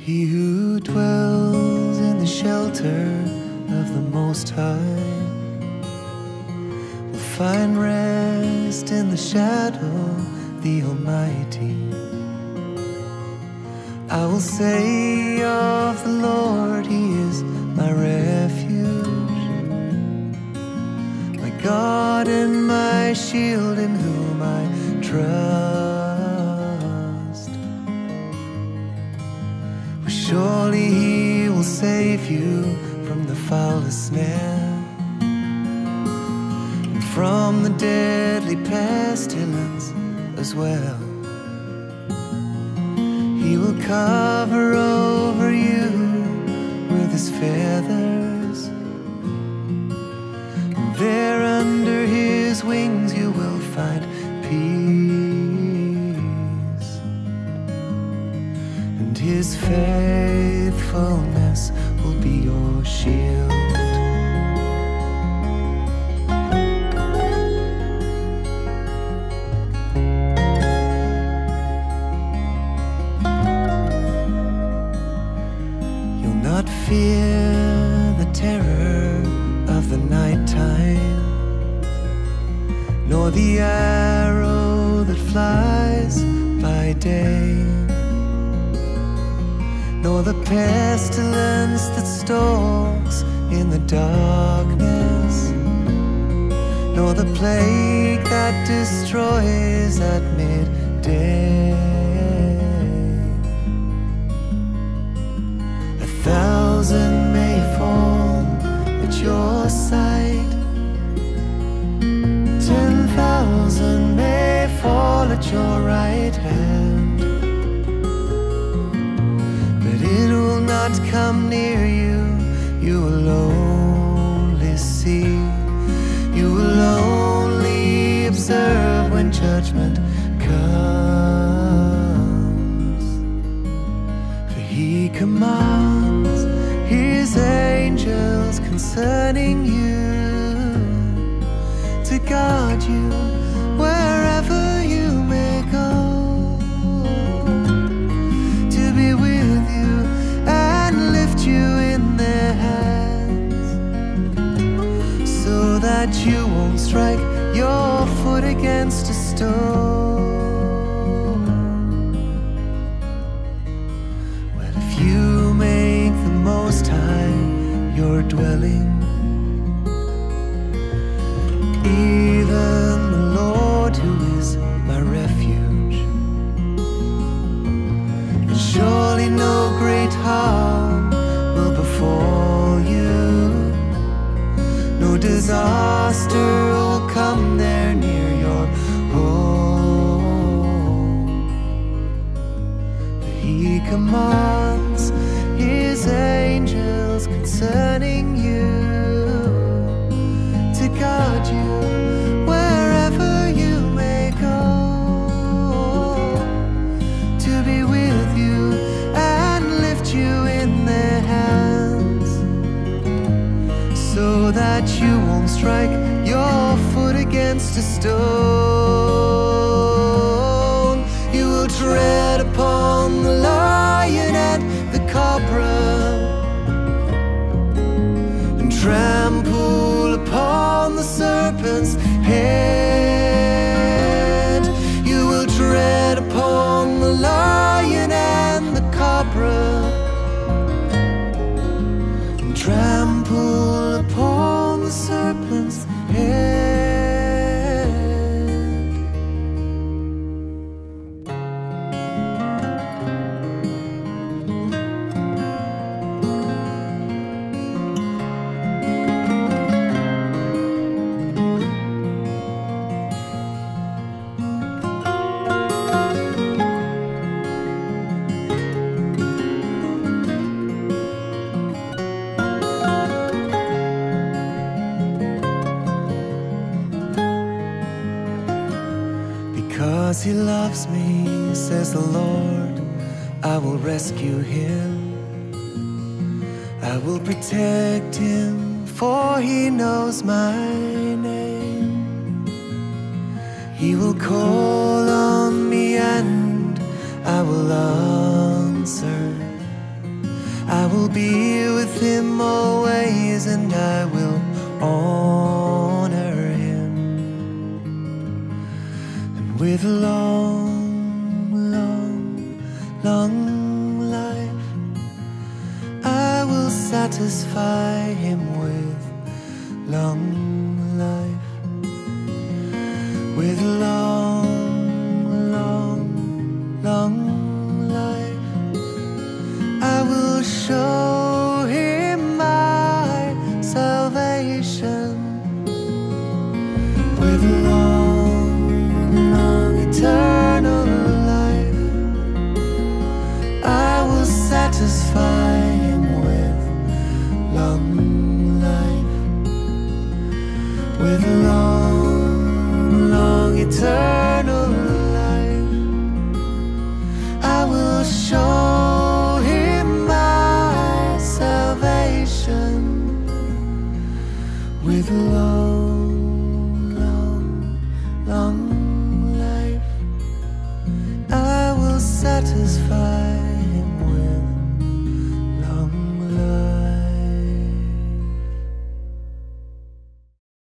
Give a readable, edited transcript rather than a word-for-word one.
He who dwells in the shelter of the Most High will find rest in the shadow of the Almighty. I will say of the Lord, He is my refuge, my God and my shield, in whom I trust. For surely He will save you from the fowler snare, and from the deadly pestilence as well. He will cover over you with His feathers, and there under His wings you will find peace, and His faithfulness will be your shield. Not fear the terror of the nighttime, nor the arrow that flies by day, nor the pestilence that stalks in the darkness, nor the plague that destroys at midday. 1,000 may fall at your side, 10,000 may fall at your right hand, but it will not come near you. You will only see, you will only observe when judgment comes. For He commands His angels concerning you to guard you wherever you may go, to be with you and lift you in their hands, so that you won't strike your foot against a stone. Well, if you make the Most High your dwelling, even the Lord who is my refuge, and surely no great harm will befall you, no disaster will come there near your home. For He commands His angels concerning you to guard you wherever you may go, to be with you and lift you in their hands, so that you won't strike your foot against a stone. You will tread upon the lion and the cobra, and trample upon the serpent's head. You will tread upon the lion and the cobra, and trample upon the serpent's head. Because He loves me, says the Lord, I will rescue Him. I will protect Him, for He knows my name. He will call on me and I will answer. I will be with him always, and I will honor him. And with a long, long, long life, I will satisfy him with long life. With a long, long, long life, I will show him my salvation. With a long, long, eternal life, I will satisfy him with long life. With a long, long, eternal life, I will show him my salvation. With a long, long, long life, I will satisfy